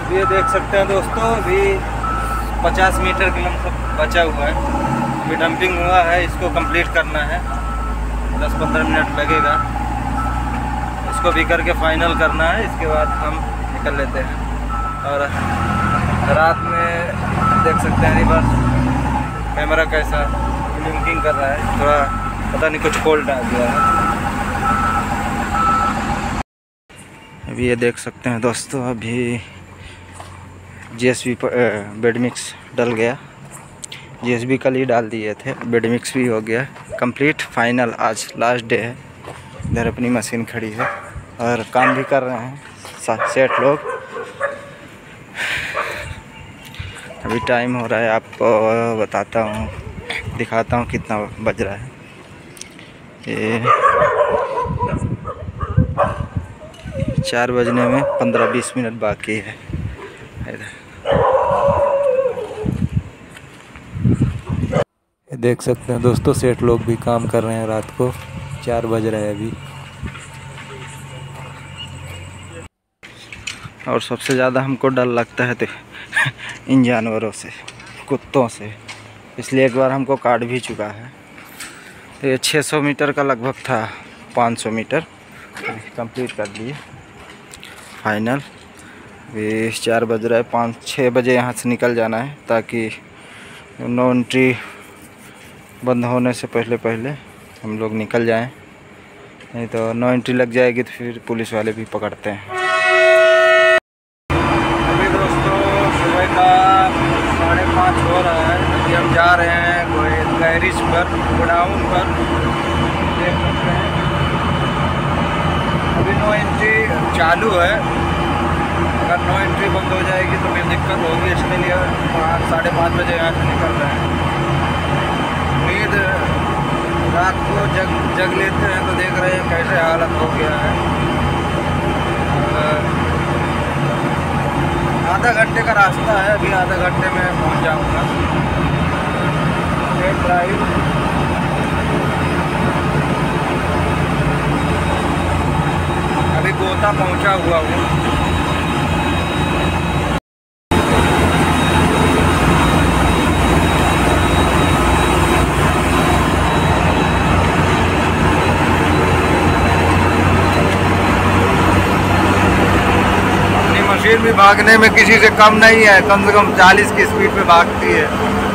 ये देख सकते हैं दोस्तों, अभी 50 मीटर किलोमीटर बचा हुआ है। अभी डंपिंग हुआ है, इसको कंप्लीट करना है, 10-15 मिनट लगेगा। इसको भी करके फाइनल करना है, इसके बाद हम निकल लेते हैं। और रात में देख सकते हैं रिवर्स कैमरा कैसा ब्लिंकिंग कर रहा है, थोड़ा पता नहीं कुछ कोल्ड आ गया है। अभी ये देख सकते हैं दोस्तों, अभी जीएसबी बेड मिक्स डल गया। जीएसबी कल ही डाल दिए थे, बेड मिक्स भी हो गया कंप्लीट फाइनल। आज लास्ट डे है। इधर अपनी मशीन खड़ी है और काम भी कर रहे हैं सेठ लोग। अभी टाइम हो रहा है, आपको बताता हूँ, दिखाता हूँ कितना बज रहा है। ये 4 बजने में 15-20 मिनट बाकी है। देख सकते हैं दोस्तों, सेठ लोग भी काम कर रहे हैं। रात को 4 बज रहे हैं अभी। और सबसे ज़्यादा हमको डर लगता है तो इन जानवरों से, कुत्तों से, इसलिए एक बार हमको काट भी चुका है। तो ये 600 मीटर का लगभग था, 500 मीटर कंप्लीट कर लिए फाइनल। अभी 4 बज रहा है, 5-6 बजे यहाँ से निकल जाना है, ताकि नो एंट्री बंद होने से पहले हम लोग निकल जाएं। नहीं तो नो एंट्री लग जाएगी तो फिर पुलिस वाले भी पकड़ते हैं। अभी दोस्तों सुबह का 5:30 हो रहा है। अभी हम जा रहे हैं गैरेज पर, गोडाउन पर। देख सकते हैं अभी नो एंट्री चालू है। अगर नो एंट्री बंद हो जाएगी तो फिर दिक्कत होगी, इसके लिए 5-5:30 बजे यहाँ से निकल रहे हैं। उम्मीद रात को जग लेते हैं तो देख रहे हैं कैसे हालत हो गया है। आधा घंटे का रास्ता है, अभी आधा घंटे में पहुंच जाऊंगा। ड्राइव अभी गोता पहुंचा हुआ हूँ। मशीन भी भागने में किसी से कम नहीं है, कम से कम 40 की स्पीड पे भागती है।